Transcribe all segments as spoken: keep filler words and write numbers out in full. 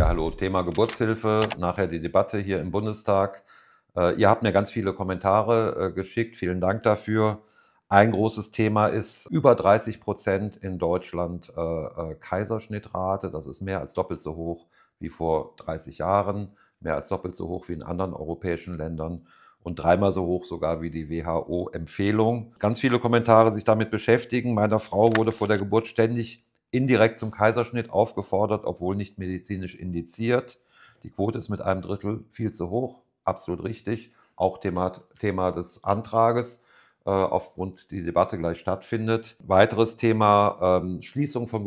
Ja, hallo, Thema Geburtshilfe, nachher die Debatte hier im Bundestag. Äh, ihr habt mir ganz viele Kommentare äh, geschickt, vielen Dank dafür. Ein großes Thema ist über dreißig Prozent in Deutschland äh, äh, Kaiserschnittrate. Das ist mehr als doppelt so hoch wie vor dreißig Jahren, mehr als doppelt so hoch wie in anderen europäischen Ländern und dreimal so hoch sogar wie die W H O-Empfehlung. Ganz viele Kommentare sich damit beschäftigen. Meiner Frau wurde vor der Geburt ständig indirekt zum Kaiserschnitt aufgefordert, obwohl nicht medizinisch indiziert. Die Quote ist mit einem Drittel viel zu hoch, absolut richtig. Auch Thema, Thema des Antrages, äh, aufgrund die Debatte gleich stattfindet. Weiteres Thema, ähm, Schließung von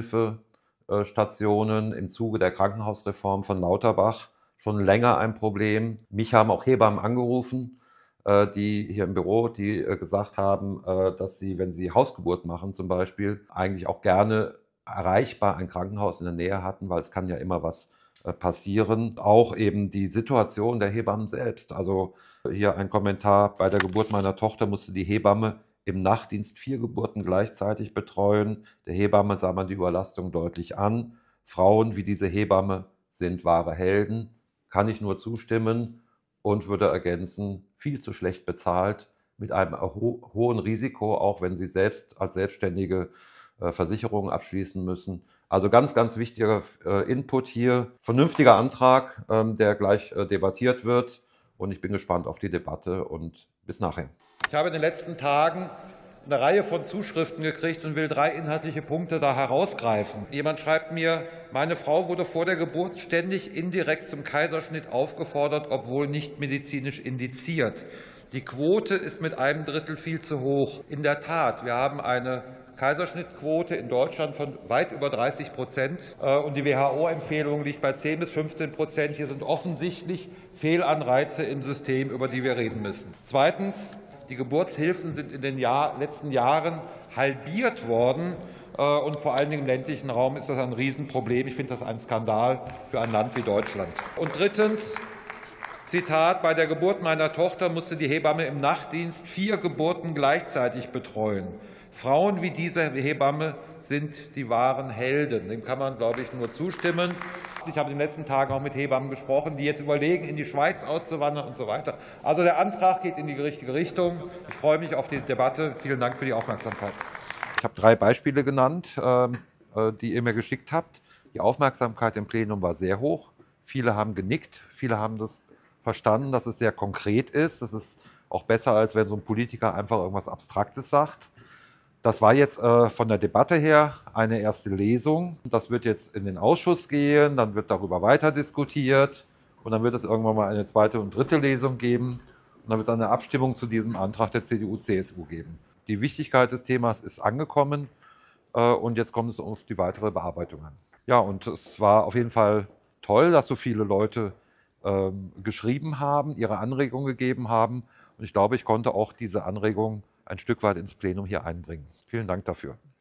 Geburtshilfestationen im Zuge der Krankenhausreform von Lauterbach. Schon länger ein Problem. Mich haben auch Hebammen angerufen, die hier im Büro, die gesagt haben, dass sie, wenn sie Hausgeburt machen zum Beispiel, eigentlich auch gerne erreichbar ein Krankenhaus in der Nähe hatten, weil es kann ja immer was passieren. Auch eben die Situation der Hebammen selbst. Also hier ein Kommentar: Bei der Geburt meiner Tochter musste die Hebamme im Nachtdienst vier Geburten gleichzeitig betreuen. Der Hebamme sah man die Überlastung deutlich an. Frauen wie diese Hebamme sind wahre Helden. Kann ich nur zustimmen. Und würde ergänzen, viel zu schlecht bezahlt, mit einem ho hohen Risiko, auch wenn sie selbst als Selbstständige äh, Versicherungen abschließen müssen. Also ganz, ganz wichtiger äh, Input hier. Vernünftiger Antrag, ähm, der gleich äh, debattiert wird. Und ich bin gespannt auf die Debatte und bis nachher. Ich habe in den letzten Tagen eine Reihe von Zuschriften gekriegt und will drei inhaltliche Punkte da herausgreifen. Jemand schreibt mir, meine Frau wurde vor der Geburt ständig indirekt zum Kaiserschnitt aufgefordert, obwohl nicht medizinisch indiziert. Die Quote ist mit einem Drittel viel zu hoch. In der Tat, wir haben eine Kaiserschnittquote in Deutschland von weit über dreißig Prozent und die W H O-Empfehlung liegt bei zehn bis fünfzehn Prozent. Hier sind offensichtlich Fehlanreize im System, über die wir reden müssen. Zweitens. Die Geburtshilfen sind in den Jahr, letzten Jahren halbiert worden. Und vor allen Dingen im ländlichen Raum ist das ein Riesenproblem. Ich finde das ein Skandal für ein Land wie Deutschland. Und drittens, Zitat, bei der Geburt meiner Tochter musste die Hebamme im Nachtdienst vier Geburten gleichzeitig betreuen. Frauen wie diese Hebamme sind die wahren Helden. Dem kann man, glaube ich, nur zustimmen. Ich habe in den letzten Tagen auch mit Hebammen gesprochen, die jetzt überlegen, in die Schweiz auszuwandern und so weiter. Also der Antrag geht in die richtige Richtung. Ich freue mich auf die Debatte. Vielen Dank für die Aufmerksamkeit. Ich habe drei Beispiele genannt, die ihr mir geschickt habt. Die Aufmerksamkeit im Plenum war sehr hoch. Viele haben genickt, viele haben das verstanden, dass es sehr konkret ist. Das ist auch besser, als wenn so ein Politiker einfach irgendwas Abstraktes sagt. Das war jetzt äh, von der Debatte her eine erste Lesung. Das wird jetzt in den Ausschuss gehen, dann wird darüber weiter diskutiert und dann wird es irgendwann mal eine zweite und dritte Lesung geben und dann wird es eine Abstimmung zu diesem Antrag der C D U C S U geben. Die Wichtigkeit des Themas ist angekommen äh, und jetzt kommt es auf die weitere Bearbeitung an. Ja, und es war auf jeden Fall toll, dass so viele Leute äh, geschrieben haben, ihre Anregungen gegeben haben und ich glaube, ich konnte auch diese Anregungen ein Stück weit ins Plenum hier einbringen. Vielen Dank dafür.